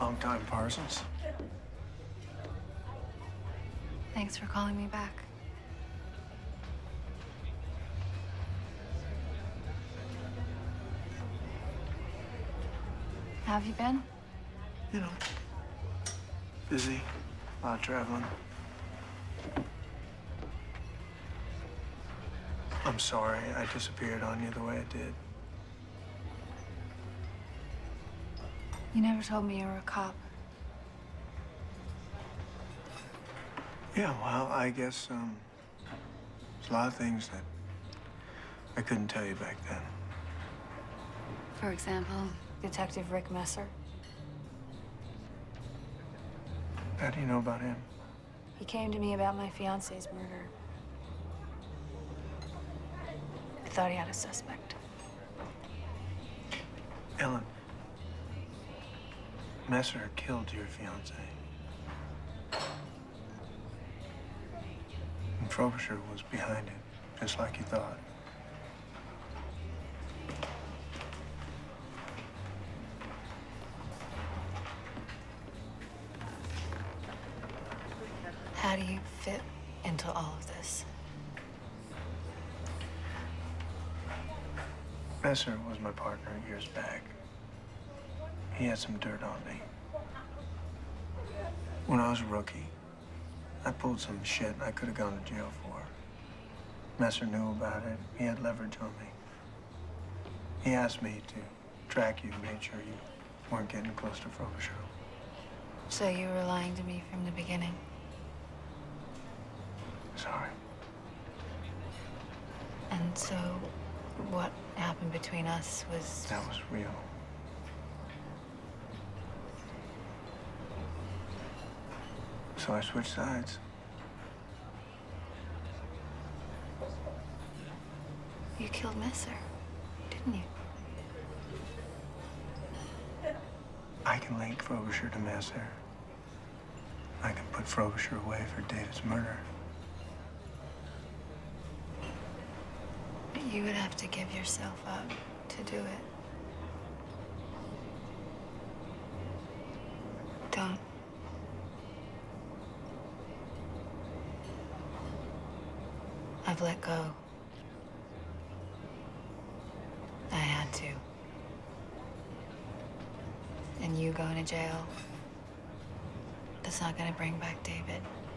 Long time, Parsons. Thanks for calling me back. How have you been? You know, busy, a lot of traveling. I'm sorry I disappeared on you the way I did. You never told me you were a cop. Yeah, well, I guess, there's a lot of things that I couldn't tell you back then. For example, Detective Rick Messer. How do you know about him? He came to me about my fiance's murder. I thought he had a suspect. Ellen, Messer killed your fiance. And Frobisher was behind it, just like you thought. How do you fit into all of this? Messer was my partner years back. He had some dirt on me. When I was a rookie, I pulled some shit I could have gone to jail for. Messer knew about it. He had leverage on me. He asked me to track you, made sure you weren't getting close to Frobisher. So you were lying to me from the beginning? Sorry. And so what happened between us was... That was real. So I switched sides. You killed Messer, didn't you? I can link Frobisher to Messer. I can put Frobisher away for David's murder. But you would have to give yourself up to do it. Don't. I've let go. I had to. And you going to jail, that's not gonna bring back David.